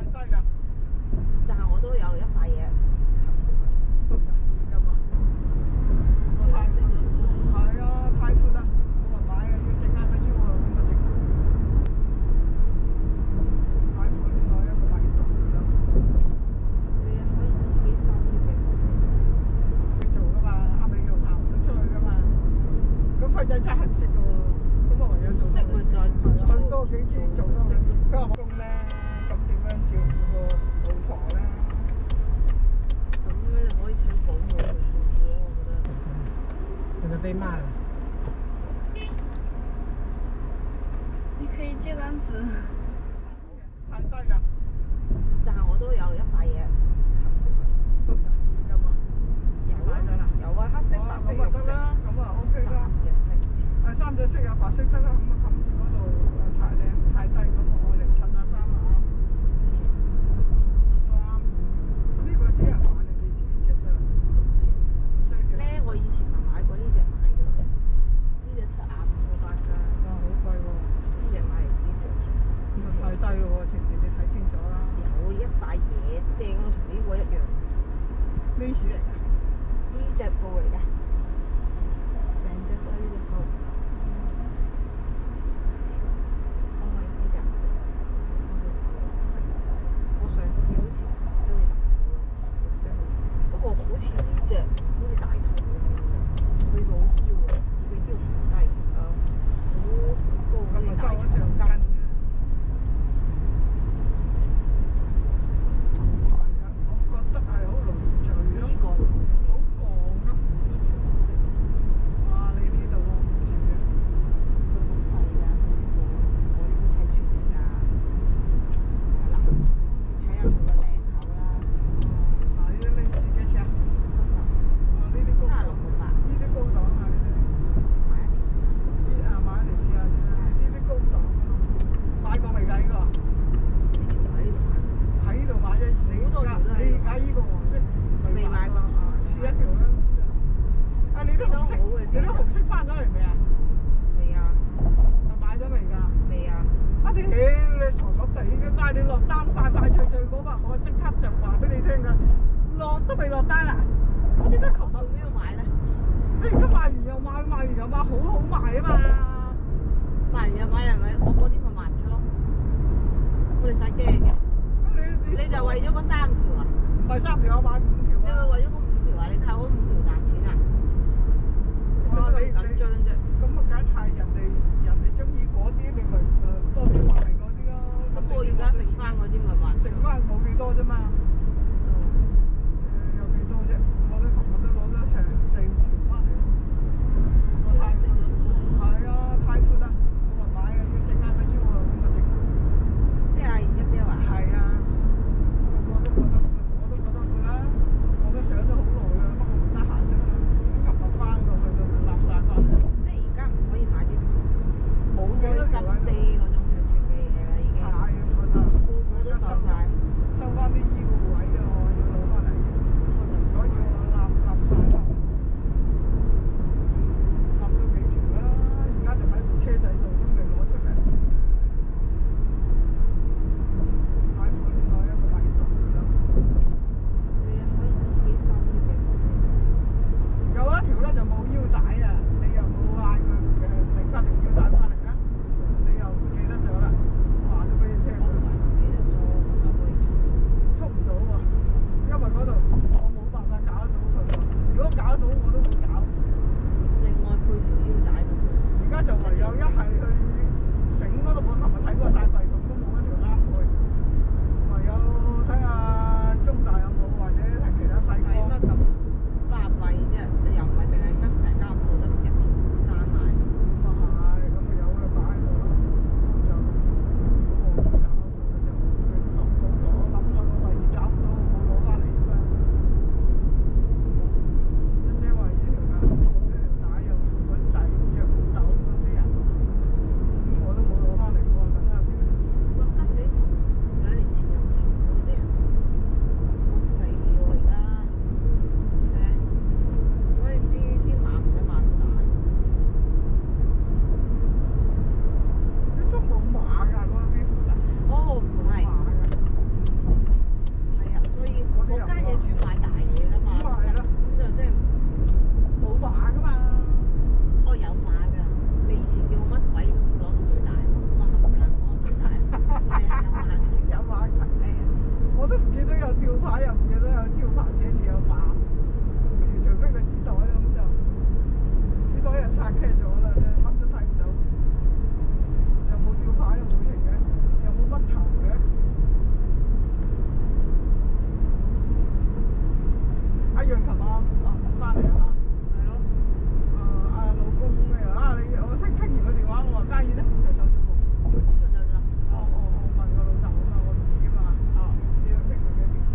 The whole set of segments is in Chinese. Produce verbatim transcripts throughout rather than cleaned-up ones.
低啦， 但係我都有一塊嘢闊㗎，有冇？我太闊啦，係啊，太闊啦，我話買啊，要整下個腰啊，咁啊整。太闊我一個位度㗎啦。 你可以自己收呢嘅貨。 做㗎嘛，阿美又行唔到出去㗎嘛。咁輝仔真係唔識㗎喎，咁我唯有做。 識咪就係去多幾次做咯。佢話工咧，咁點樣照顧個老婆咧？ 咁你可以請保姆去照顧咯，我覺得。 現在被罵了。 你可以這樣子。 太低啦， 但係我都有一塊嘢闊㗎，有冇？ 有買咗啦。 有啊，黑色、白色、 咁肉色， 咪得啦，咁啊 OK 啦。 三隻色。 誒三隻色有白色得啦，咁啊冚住嗰度誒太靚太低，咁我嚟襯下衫啊。都啱。呢個只係買你哋自己着得啦，唔需要。 咧，我以前咪買過呢隻買咗嘅，呢隻七廿五個八㗎， 哇，好貴喎！ 呢隻買嚟自己着住。 呢個太低咯喎，前面你睇清楚啦。 有一塊嘢正咯，同呢個一樣， 呢士嚟㗎。 呢隻布嚟㗎，成隻都係呢隻布。我買呢隻顏色，我上次好似即係大肚咯，不過好似呢隻好似大肚咁樣，佢冇腰啊，佢腰唔低啊，好高好似大長筋。 我覺得係好累贅咯， 呢個好鋼咯。 呢條紅色， 哇！你呢度我唔住嘅， 佢好細㗎，我我呢啲尺寸嚟㗎。係啦，你睇下佢個領口啦， 啊呢啲呢士幾錢啊？ 七十， 哇！呢啲高檔， 七十六個八， 呢啲高檔啊！ 買一條先。 呢啊買一條試下先啦，呢啲高檔啊！買過未㗎呢個？ 呢條喺呢度買過。 喺呢度買啫，你好多條都係你而家呢個黃色未買過啊試一條啦。啊！你啲紅色，你啲紅色翻咗嚟未啊？ 未啊？ 啊買咗未㗎？ 未啊？ 啊屌！你傻傻地嘅，嗌你落單快快脆脆嗰晚，我即刻就話俾你聽㗎，落都未落單啊！我點解琴日做咩要買咧？ 你而家賣完又賣，賣完又賣，好好賣啊嘛！ 賣完又買，又買，我嗰啲咪賣唔出咯。我哋使驚嘅。 你你就為咗嗰三條啊？ 唔係三條，我買五條你啊！ 咪為咗嗰五條啊？你靠嗰五條賺錢啊？使乜咁緊張啫？ 咁啊，梗係人哋人哋中意嗰啲，你咪誒多啲賣嗰啲咯。 咁我而家剩翻嗰啲咪賣唔出剩翻冇幾多啫嘛。誒有幾多啫？我都琴日都攞咗成四五條翻嚟。我太闊啦，係啊，太闊啦！我話買啊，要整下個腰啊，咁啊整。 即係阿而家姐話。 係啊，我都覺得闊，我都覺得闊啦。我都想咗好耐㗎，不過唔得閒啫嘛。咁琴日翻過去就立晒翻嚟。 即係而家唔可以買啲冇幾多開心條喺度。 姐嗰種尺寸嘅嘢啦，已經太闊啦！ 個個都收晒。 收翻啲衣嘅喎。 吊牌又唔記得有招牌寫住有碼，除非個紙袋啦，咁就紙袋又拆開咗啦，乜都睇唔到，又冇吊牌又冇成嘅，又冇乜頭嘅。阿楊琴晚啊翻嚟啊，係咯，啊阿老公咩啊？你我聽聽完個電話，我話嘉燕咧就走咗喎。 邊個走咗？ 我我我問個老豆啊嘛，我唔知啊嘛， 哦， 唔知佢傾到幾點啫。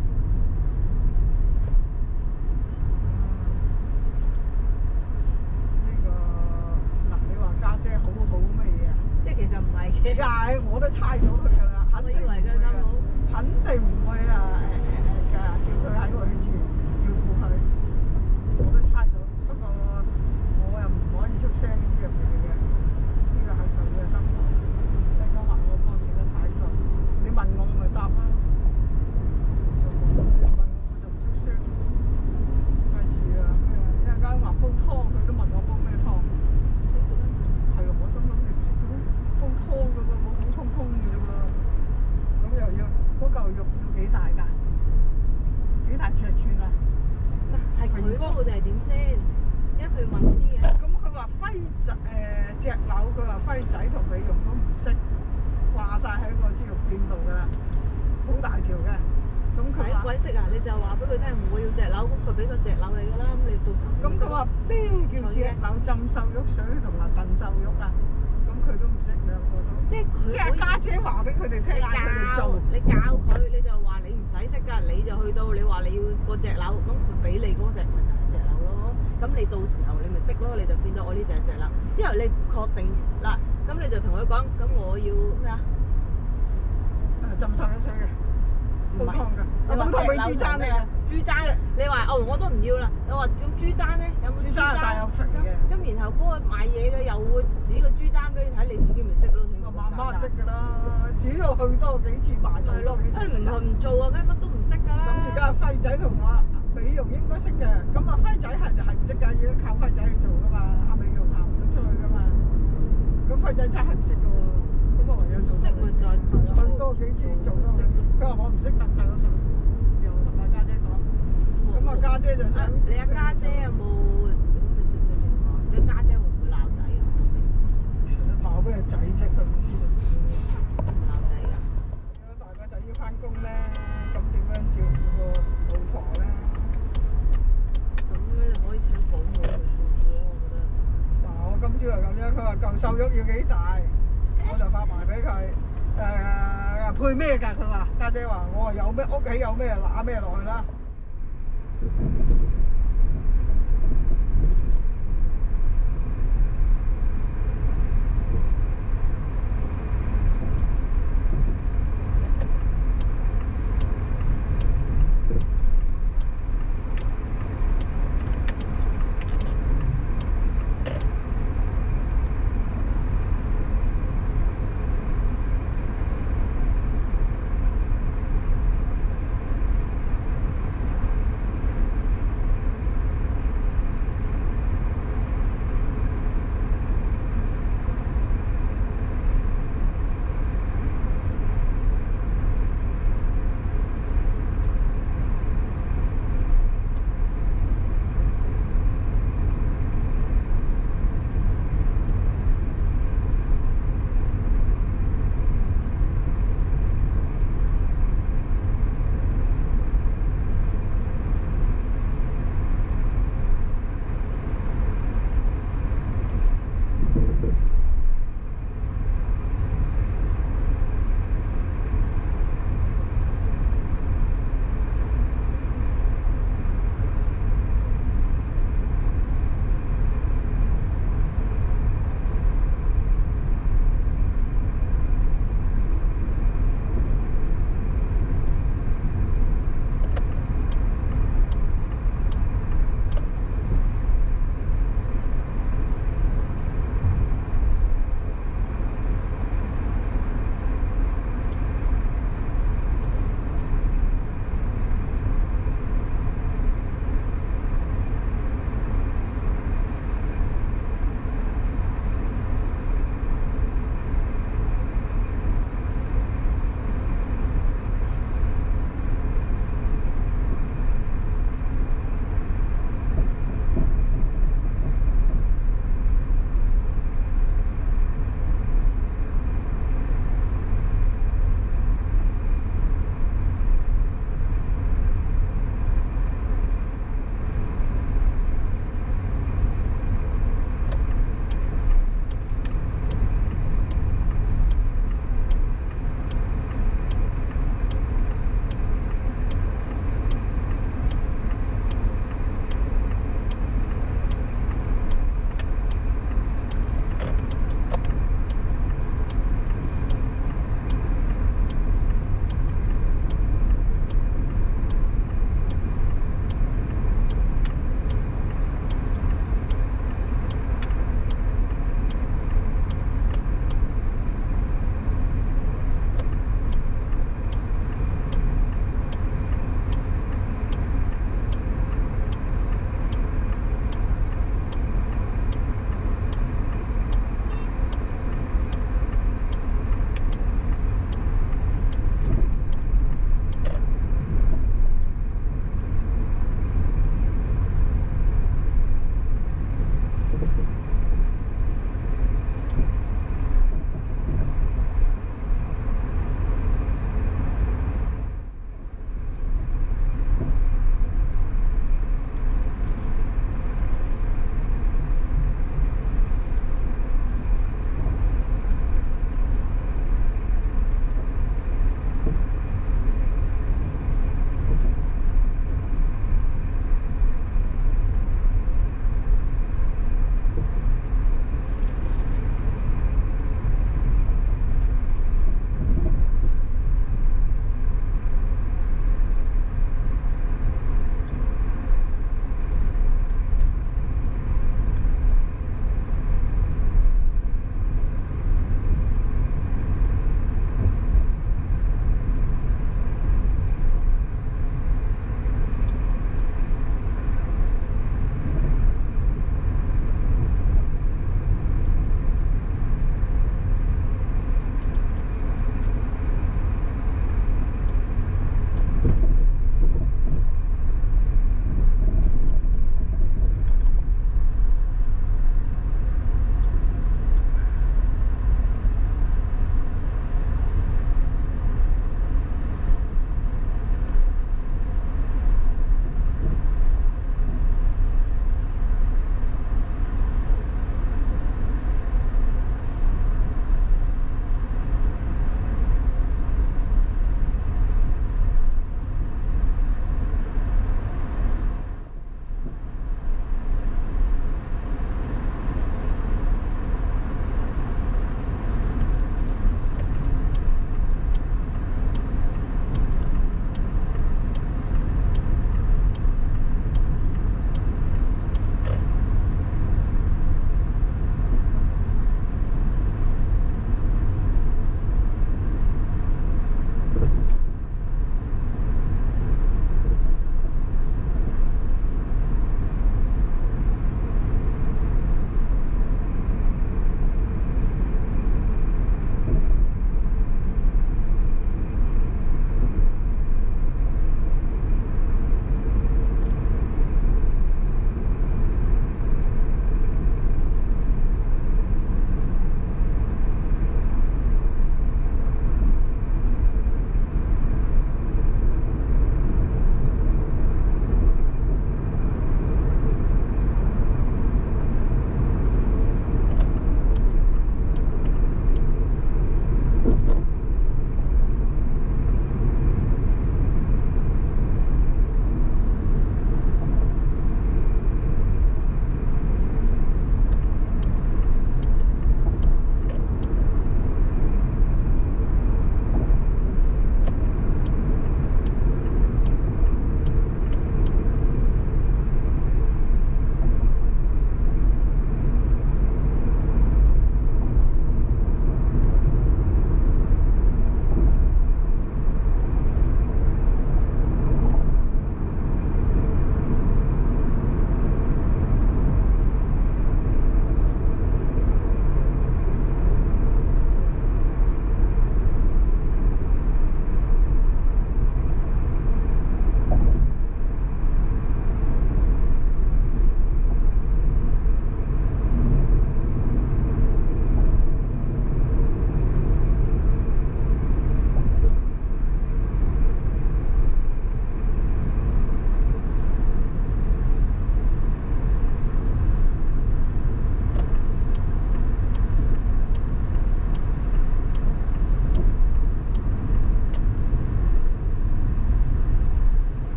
呢個嗱，你話家姐好好乜嘢啊？ 即係其實唔係嘅。 係，我都猜到佢㗎啦，肯定唔會㗎，肯定唔會啊誒誒誒㗎，叫佢喺度住照顧佢，我都猜到。不過我又唔可以出聲呢樣嘢嘅，呢個係佢嘅心態。一間話我干涉得太多，你問我我咪答啦。就冇你問我我就唔出聲，費事啊咩？一陣間話煲湯，佢都問我煲咩湯。 唔識嘅咩？ 係啊，我心諗你唔識嘅咩？煲湯嘅喎，普普通通嘅啫喎。咁又要嗰嚿肉要幾大㗎？幾大尺寸啊？ 係佢嗰個定係點先？因為佢問呢啲嘢。 咁佢話輝仔誒隻柳，佢話輝仔同美容都唔識，話晒喺個豬肉店度㗎啦，好大條嘅。咁佢使話， 鬼識啊！你就話俾佢聽，我要隻柳，咁佢俾個隻柳你㗎啦。咁你到時候咁佢話咩叫隻柳浸瘦肉水同埋燉瘦肉啊？咁佢都唔識兩個都。 即係佢即係家姐話俾佢哋聽， 你嗌佢哋教做。 你教佢，你就話你唔使識㗎，你就去到你話你要嗰隻柳，咁佢俾你嗰隻咪就係隻柳咯。咁你到時候你咪識咯，你就見到我呢隻隻啦。之後你確定啦，咁你就同佢講，咁我要咩啊？ 誒浸瘦肉水嘅，煲湯㗎。 你話煲湯俾豬踭嚟嘅。 豬踭，你話哦我都唔要啦。你話咁豬踭咧有冇豬豬踭但有肥嘅。 咁然後嗰個買嘢嘅又會指個豬踭俾你睇，你自己咪識咯。 我慢慢識㗎啦，只要去多幾次埋做多幾次。 你唔去唔做啊，梗係乜都唔識㗎啦。 咁而家輝仔同阿美容應該識嘅，咁阿輝仔係係唔識㗎，要靠輝仔去做㗎嘛，阿美容行唔到出去㗎嘛。咁輝仔真係唔識㗎喎，咁我唯有做。 識咪就係去多幾次做多幾次。佢話我唔識特製嗰陣，又同阿家姐講。咁啊家姐就想。 你阿家姐有冇？咁你識唔識情況？你家姐會唔會鬧仔㗎？ 鬧俾個仔啫，佢唔知道。 鬧仔㗎？ 如果大個仔要翻工咧，咁點樣照顧個老婆咧？ 咁咧你可以請保姆去照顧咯，我覺得。 嗱，我今朝係咁樣，佢話嚿瘦肉要幾大，我就發埋俾佢。誒配咩㗎？佢話家姐話我話有咩屋企有咩揦咩落去啦。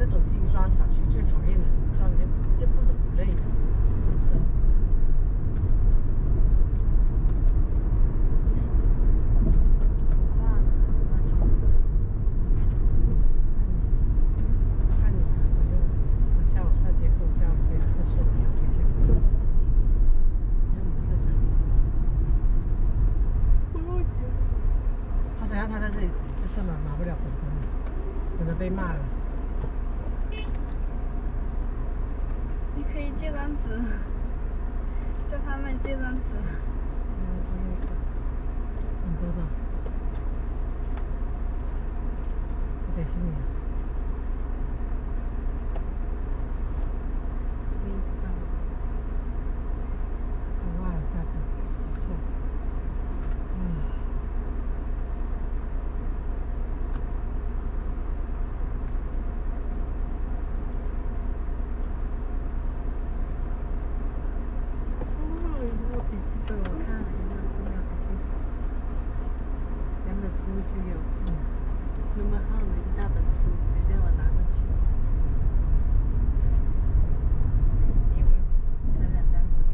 那种精装小区最讨厌的，装里面又不冷不累的颜色。看你啊，我就我下午上节课，我叫这个课室我没有推荐过，没有模特小姐姐。好想让他在这里，就是拿拿不了本分，只能被骂了。 你可以借张纸，叫他们借张纸。 嗯，我有一个很多的，不得信你啊。 这个一直放着。 真忘了带本实测。嗯。 笔记本我看了一下，都没有笔记本，两本书就有，嗯，那么厚的一大本书，等下我拿过去，因为才两张纸。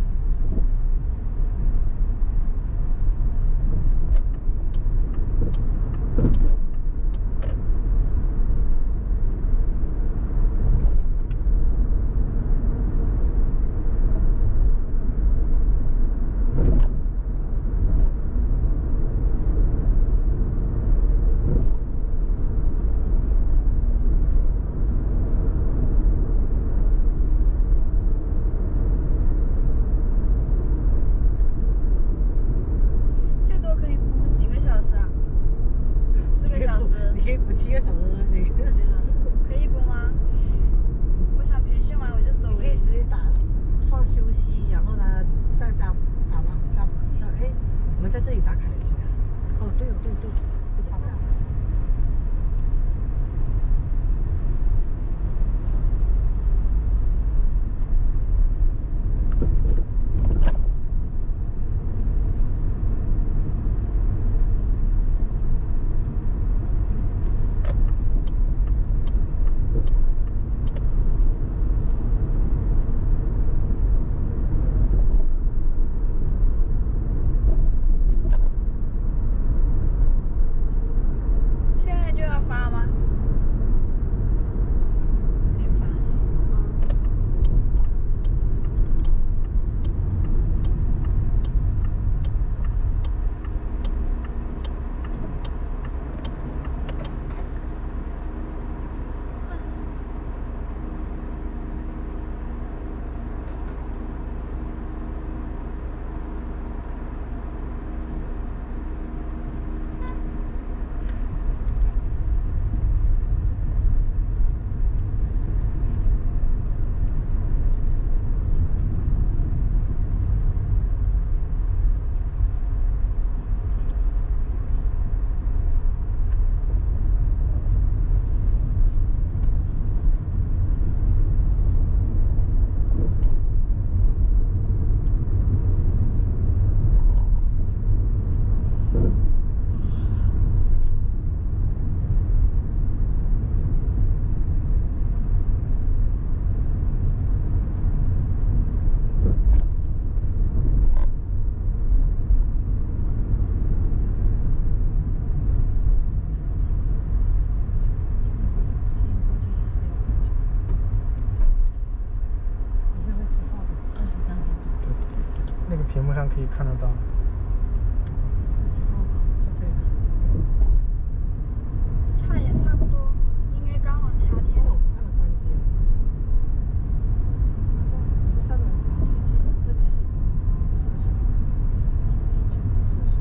你可以补七个小时都行。 可以补吗？我想培训完我就走。 你可以直接打算休息，然后呢再加打完加加哎，我们在这里打卡也行啊。 哦，对对对，不是。 屏幕上可以看得到。 就对了。 差也差不多，应该刚好夏天。 哦，按了关机。马上，不上了，预计这几是是是，全部是是。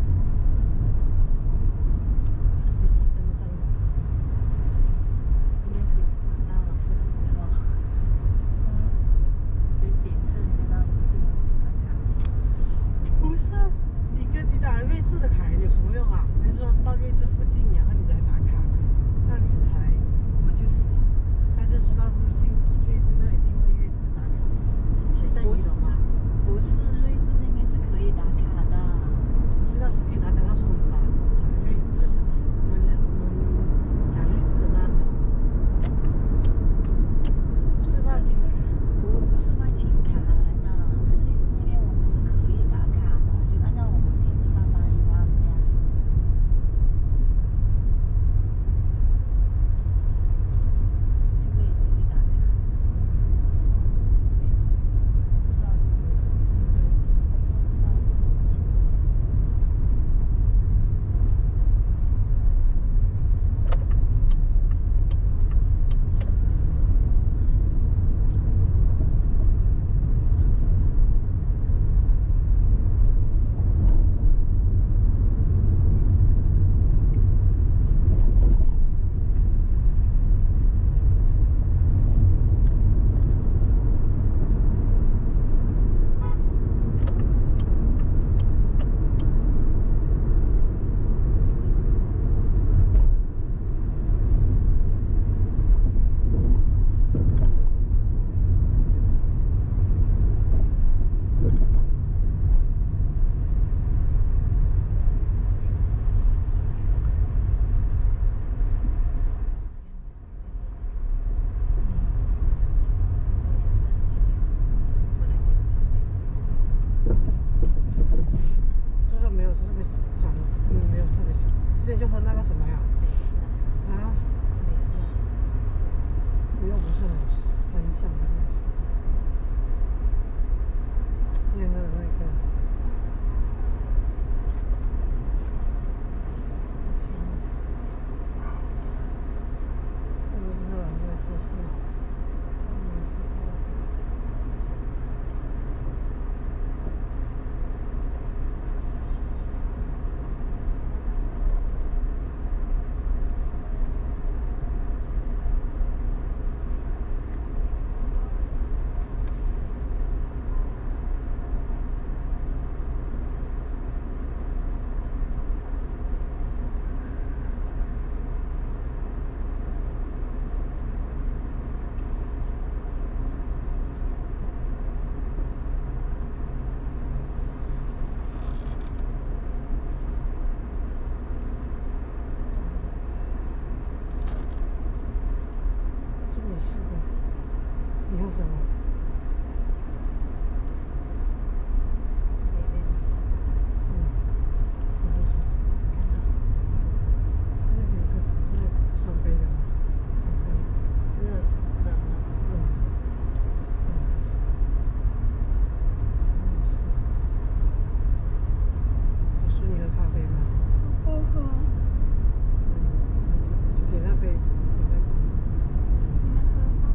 二十一分钟， 应该可以到了附近之后，先检测一下到附近能不能打卡。 不是。 是很很想的那是。今天喝的那个。这不是喝完那个是。你看什么？嗯，这是什么？那有个那个双杯的吗？ 热冷的。 嗯。嗯。小叔，你喝咖啡吗？ 不喝。 嗯，点那杯，点那杯。 你们喝吧。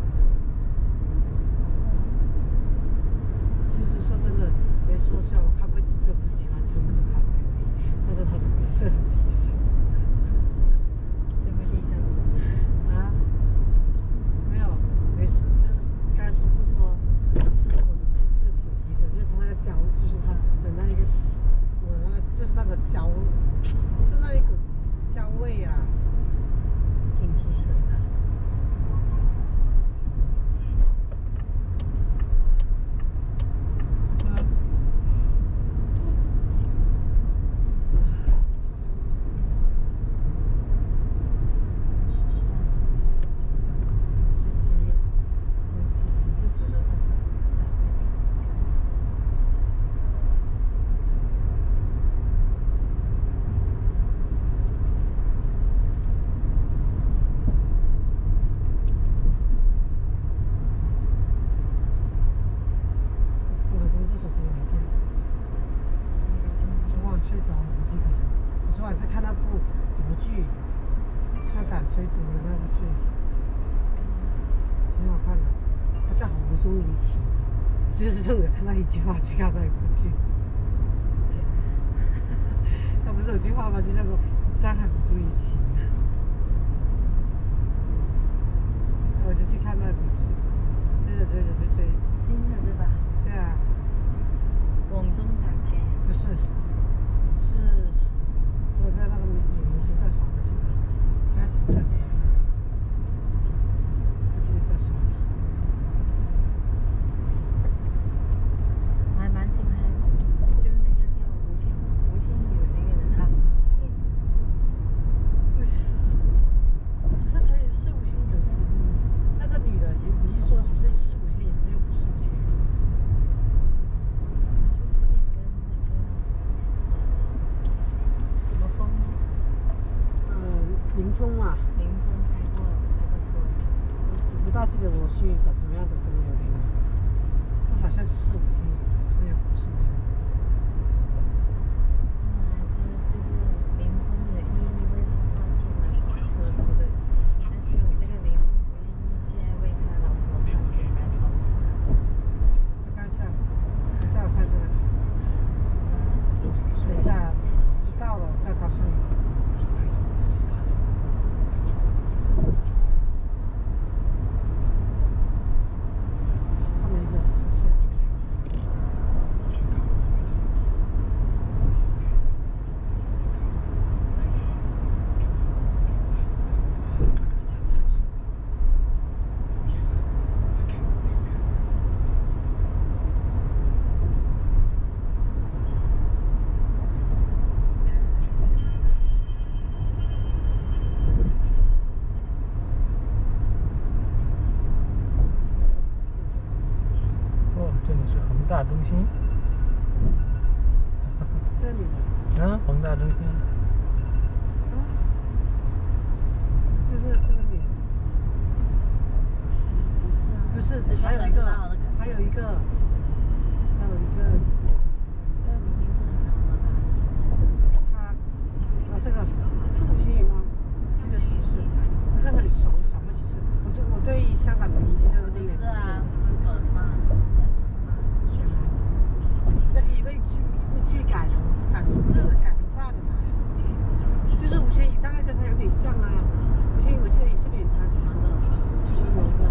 其实说真的，没说笑，他不就不喜欢纯喝咖啡而已，但是他的美色很提升。 怎么提升？ 啊？没有，没事，就是该说不说，就是我的美色挺提升，就是他那个焦，就是他的那一个，我那个就是那个焦，就那一股焦味啊，挺提升的。睡着了，我记得是。我昨晚在看那部毒剧，香港追毒的那部剧，挺好看的。它叫《湖中离奇》，就是冲着他那一句话去看那一部剧。他不是有句话吗？就叫做“张海湖中离奇”。我就去看那部剧，追着追着就追。 新的对吧？ 对啊。 网中展的。 不是。是，我也不知道那个女明星叫啥，不记得，还挺特别的，不记得叫啥了。 我还蛮喜欢，就是那个叫吴千吴千语的那个人哈。 对。好像他也是吴千语在里面吗？那个女的，你你一说好像是吴千语，好像又不是吴千语。林峰啊， 林峰拍过拍过拖， 我不大记得罗旭长什么样子，真的有点。他好像是吴千语，好像也不是吴千语。 嗯，还是就是林峰也愿意为他花钱买跑车的，但是那个林峰不愿意现在为他老婆花钱买跑车。 我看一下，等一下我看一下。等一下，到了我再告诉你。 大中心， 这里的， 嗯，恒大中心， 嗯，就是这个里， 是，还有一个，还有一个，还有一个， 这已经是很老了，大型他，啊，这个是吴千语吗？记得是不是？这很熟，想不起是。我对我对香港的明星都有点点。 是啊，是短发， 是吗？这可以为剧为剧改头改名字改头发的嘛？就是吴千语，大概跟他有点像啊。吴千语我记得也是脸长长的，油油的。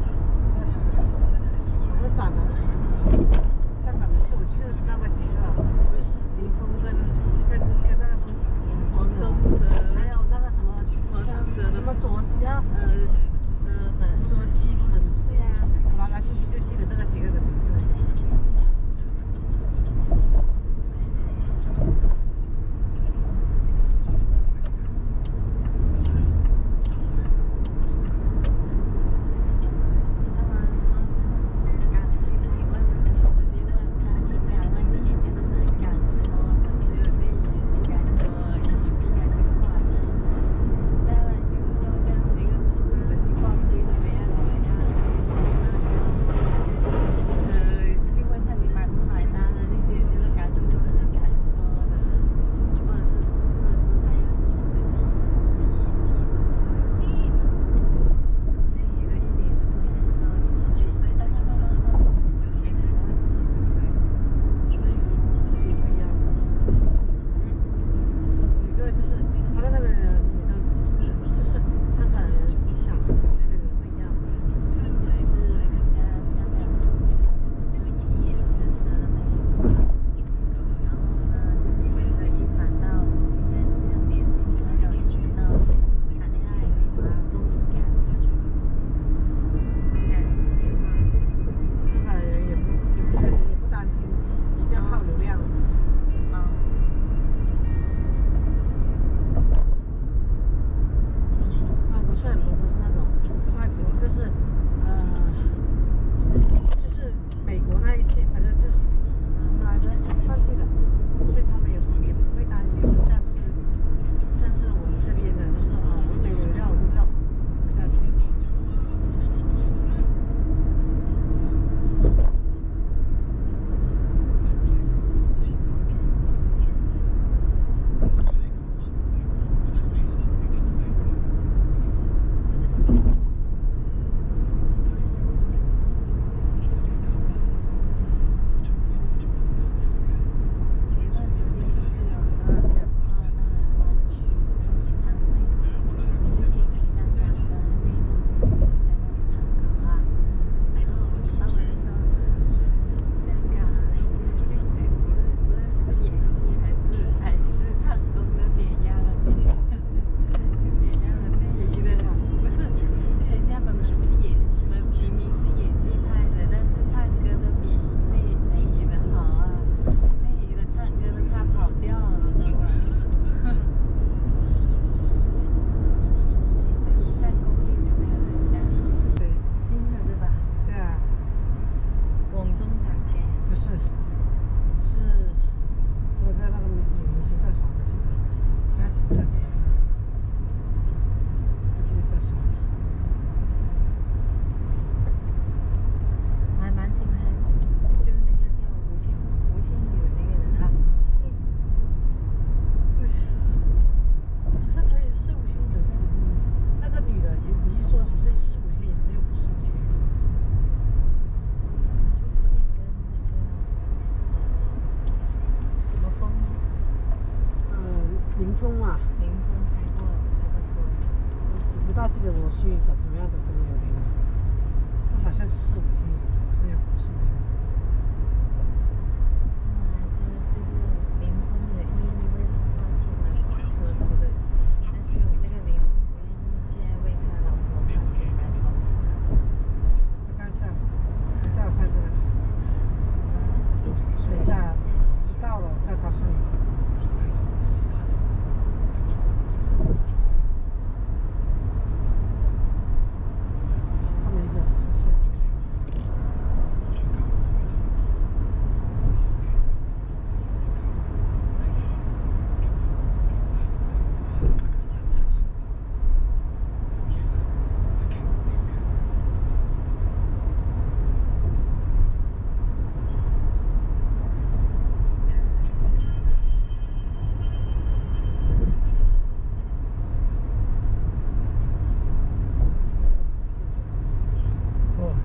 他长得香港的是我记得是那么几个，就是林峰跟跟跟那个什么黄宗泽， 还有那个什么黄宗泽什么卓熙啊， 呃呃，反正卓熙他们， 对呀， 来来去去就记得这个几个人名字。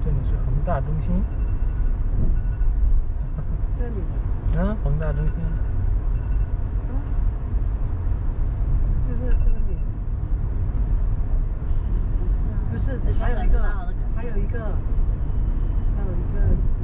这里是恒大中心。 这里的， 嗯，恒大中心。 就是这个里， 不是啊， 不是这， 还有一个很大的感觉， 还有一个，还有一个